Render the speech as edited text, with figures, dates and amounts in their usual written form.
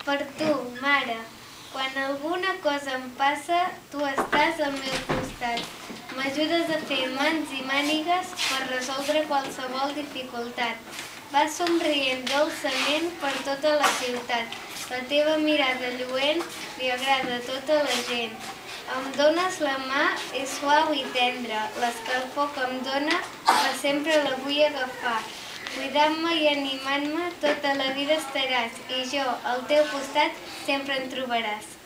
Per tu, mare, quan alguna cosa em passa, tu estàs al meu costat. M'ajudes a fer mans i mànigues per resoldre qualsevol dificultat. Vas somrient dolçament per tota la ciutat. La teva mirada lluent li agrada a tota la gent. Em dones la mà, és suau i tendra. L'escalfor que em dóna, per sempre la vull agafar. Cuidant-me i animant-me, tota la vida estaràs, i jo, al teu costat, sempre em trobaràs.